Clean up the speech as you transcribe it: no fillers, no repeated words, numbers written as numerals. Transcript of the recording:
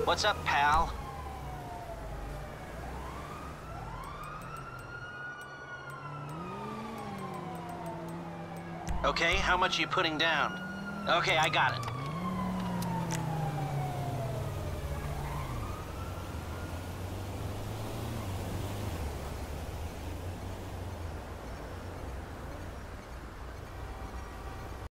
What's up, pal? Okay, how much are you putting down? Okay, I got it.